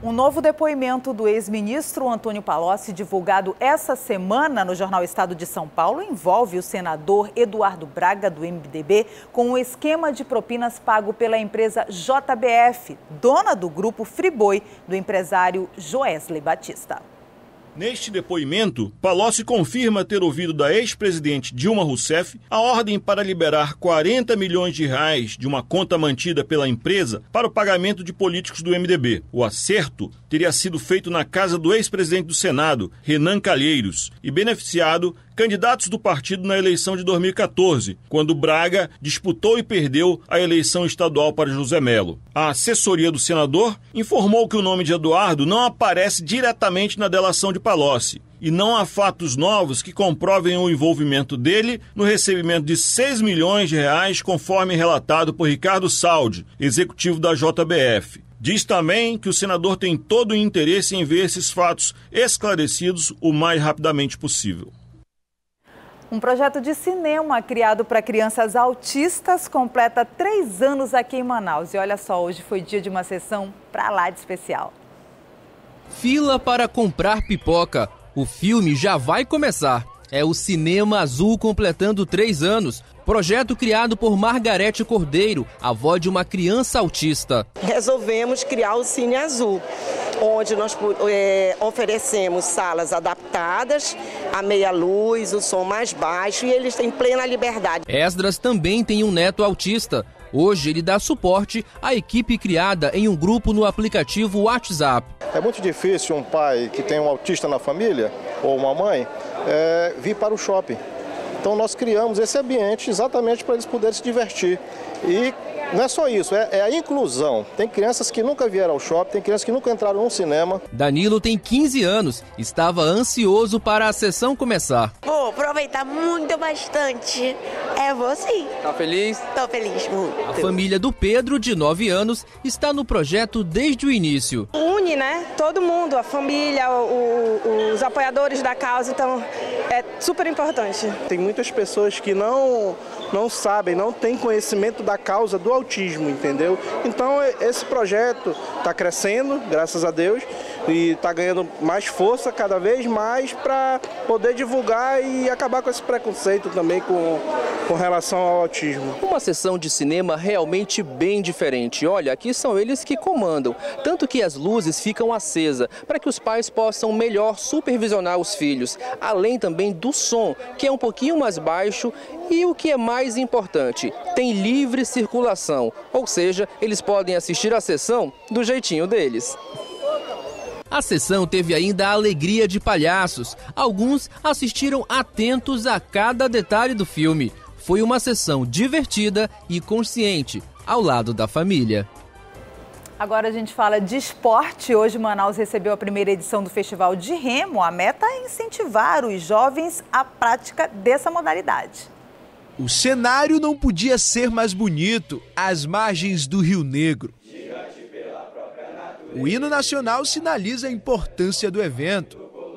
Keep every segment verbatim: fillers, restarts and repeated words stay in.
Um novo depoimento do ex-ministro Antônio Palocci, divulgado essa semana no jornal Estado de São Paulo, envolve o senador Eduardo Braga, do M D B, com um esquema de propinas pago pela empresa J B F, dona do grupo Friboi, do empresário Joesley Batista. Neste depoimento, Palocci confirma ter ouvido da ex-presidente Dilma Rousseff a ordem para liberar quarenta milhões de reais de uma conta mantida pela empresa para o pagamento de políticos do M D B. O acerto teria sido feito na casa do ex-presidente do Senado, Renan Calheiros, e beneficiado candidatos do partido na eleição de dois mil e quatorze, quando Braga disputou e perdeu a eleição estadual para José Melo. A assessoria do senador informou que o nome de Eduardo não aparece diretamente na delação de Palocci e não há fatos novos que comprovem o envolvimento dele no recebimento de seis milhões de reais, conforme relatado por Ricardo Saldi, executivo da J B F. Diz também que o senador tem todo o interesse em ver esses fatos esclarecidos o mais rapidamente possível. Um projeto de cinema criado para crianças autistas completa três anos aqui em Manaus. E olha só, hoje foi dia de uma sessão pra lá de especial. Fila para comprar pipoca. O filme já vai começar. É o Cinema Azul completando três anos. Projeto criado por Margarete Cordeiro, avó de uma criança autista. Resolvemos criar o Cine Azul, onde nós é, oferecemos salas adaptadas, a meia luz, o som mais baixo, e eles têm plena liberdade. Esdras também tem um neto autista. Hoje ele dá suporte à equipe criada em um grupo no aplicativo WhatsApp. É muito difícil um pai que tem um autista na família, ou uma mãe, é, vir para o shopping. Então nós criamos esse ambiente exatamente para eles poderem se divertir. E não é só isso, é, é a inclusão. Tem crianças que nunca vieram ao shopping, tem crianças que nunca entraram num cinema. Danilo tem quinze anos, estava ansioso para a sessão começar. Vou aproveitar muito, bastante. É, vou sim. Tá feliz? Tô feliz, muito. A família do Pedro, de nove anos, está no projeto desde o início. Une, né? Todo mundo, a família, o, o, os apoiadores da causa, então é super importante. Tem muitas pessoas que não, não sabem, não têm conhecimento da causa do autismo, entendeu? Então esse projeto está crescendo, graças a Deus, e está ganhando mais força cada vez mais para poder divulgar e acabar com esse preconceito também com, com relação ao autismo. Uma sessão de cinema realmente bem diferente. Olha, aqui são eles que comandam, tanto que as luzes ficam acesas para que os pais possam melhor supervisionar os filhos, além também do som, que é um pouquinho mais baixo, e o que é mais importante, tem livre circulação, ou seja, eles podem assistir a sessão do jeitinho deles. A sessão teve ainda a alegria de palhaços. Alguns assistiram atentos a cada detalhe do filme. Foi uma sessão divertida e consciente, ao lado da família. Agora a gente fala de esporte. Hoje Manaus recebeu a primeira edição do Festival de Remo. A meta é incentivar os jovens à prática dessa modalidade. O cenário não podia ser mais bonito, às margens do Rio Negro. O hino nacional sinaliza a importância do evento.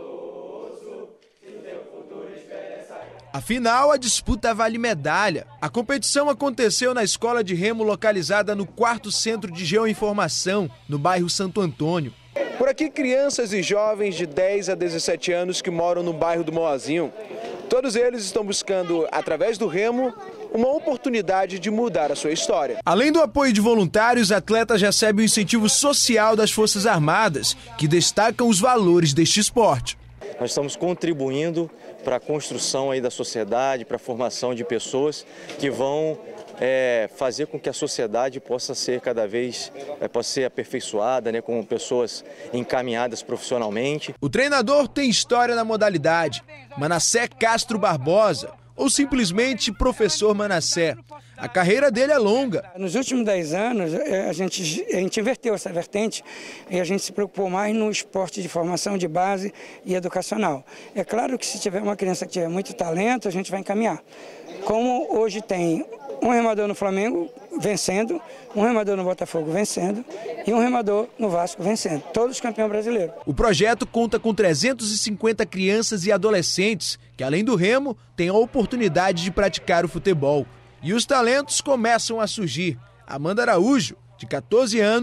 Afinal, a disputa vale medalha. A competição aconteceu na escola de remo localizada no quarto Centro de Geoinformação, no bairro Santo Antônio. Por aqui, crianças e jovens de dez a dezessete anos que moram no bairro do Moazinho. Todos eles estão buscando, através do remo, uma oportunidade de mudar a sua história. Além do apoio de voluntários, atletas recebem o incentivo social das Forças Armadas, que destacam os valores deste esporte. Nós estamos contribuindo para a construção aí da sociedade, para a formação de pessoas que vão é, fazer com que a sociedade possa ser cada vez, é, possa ser aperfeiçoada, né, com pessoas encaminhadas profissionalmente. O treinador tem história na modalidade, Manassé Castro Barbosa, ou simplesmente Professor Manassé. A carreira dele é longa. Nos últimos dez anos, a gente, a gente inverteu essa vertente e a gente se preocupou mais no esporte de formação de base e educacional. É claro que se tiver uma criança que tiver muito talento, a gente vai encaminhar. Como hoje tem um remador no Flamengo vencendo, um remador no Botafogo vencendo e um remador no Vasco vencendo, todos campeão brasileiro. O projeto conta com trezentas e cinquenta crianças e adolescentes que, além do remo, têm a oportunidade de praticar o futebol. E os talentos começam a surgir. Amanda Araújo, de catorze anos,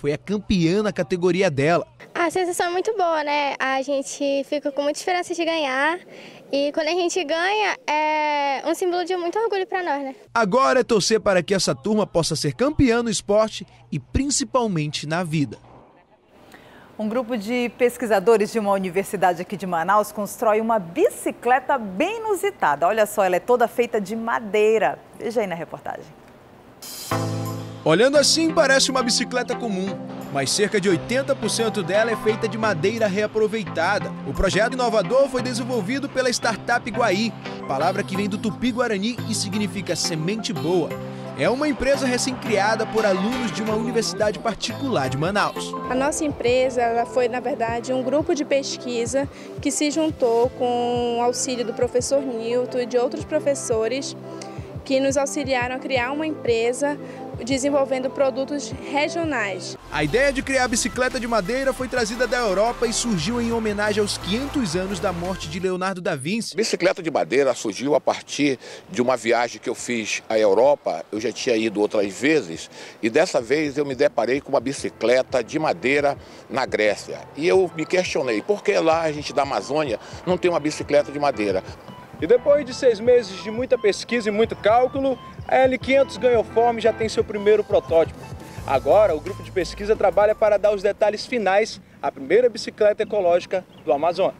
foi a campeã na categoria dela. A sensação é muito boa, né? A gente fica com muita esperança de ganhar e quando a gente ganha é um símbolo de muito orgulho para nós, né? Agora é torcer para que essa turma possa ser campeã no esporte e principalmente na vida. Um grupo de pesquisadores de uma universidade aqui de Manaus constrói uma bicicleta bem inusitada. Olha só, ela é toda feita de madeira. Veja aí na reportagem. Olhando assim, parece uma bicicleta comum, mas cerca de oitenta por cento dela é feita de madeira reaproveitada. O projeto inovador foi desenvolvido pela startup Guaí, palavra que vem do tupi-guarani e significa semente boa. É uma empresa recém-criada por alunos de uma universidade particular de Manaus. A nossa empresa ela foi, na verdade, um grupo de pesquisa que se juntou com o auxílio do professor Nilton e de outros professores que nos auxiliaram a criar uma empresa desenvolvendo produtos regionais. A ideia de criar a bicicleta de madeira foi trazida da Europa e surgiu em homenagem aos quinhentos anos da morte de Leonardo da Vinci. A bicicleta de madeira surgiu a partir de uma viagem que eu fiz à Europa. Eu já tinha ido outras vezes e dessa vez eu me deparei com uma bicicleta de madeira na Grécia. E eu me questionei, por que lá a gente da Amazônia não tem uma bicicleta de madeira? E depois de seis meses de muita pesquisa e muito cálculo, a L quinhentos ganhou forma e já tem seu primeiro protótipo. Agora, o grupo de pesquisa trabalha para dar os detalhes finais à primeira bicicleta ecológica do Amazonas.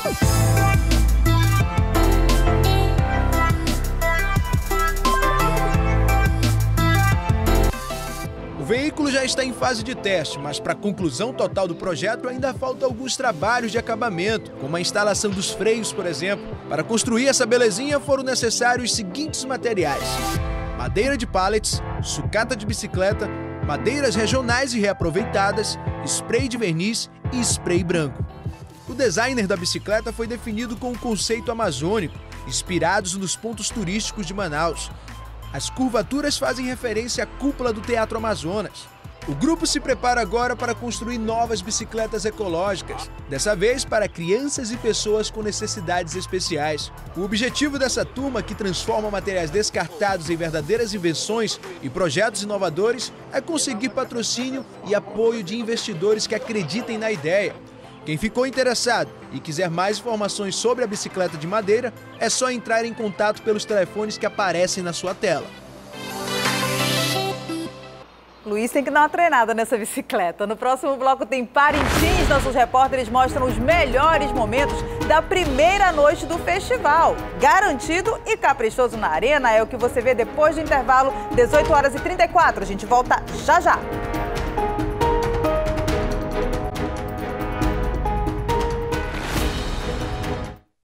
O veículo já está em fase de teste, mas para a conclusão total do projeto ainda faltam alguns trabalhos de acabamento, como a instalação dos freios, por exemplo. Para construir essa belezinha foram necessários os seguintes materiais: madeira de pallets, sucata de bicicleta, madeiras regionais e reaproveitadas, spray de verniz e spray branco. O designer da bicicleta foi definido com o conceito amazônico, inspirados nos pontos turísticos de Manaus. As curvaturas fazem referência à cúpula do Teatro Amazonas. O grupo se prepara agora para construir novas bicicletas ecológicas, dessa vez para crianças e pessoas com necessidades especiais. O objetivo dessa turma, que transforma materiais descartados em verdadeiras invenções e projetos inovadores, é conseguir patrocínio e apoio de investidores que acreditem na ideia. Quem ficou interessado e quiser mais informações sobre a bicicleta de madeira, é só entrar em contato pelos telefones que aparecem na sua tela. Luiz tem que dar uma treinada nessa bicicleta. No próximo bloco tem Parintins. Nossos repórteres mostram os melhores momentos da primeira noite do festival. Garantido e caprichoso na arena é o que você vê depois do intervalo, dezoito horas e trinta e quatro. A gente volta já já.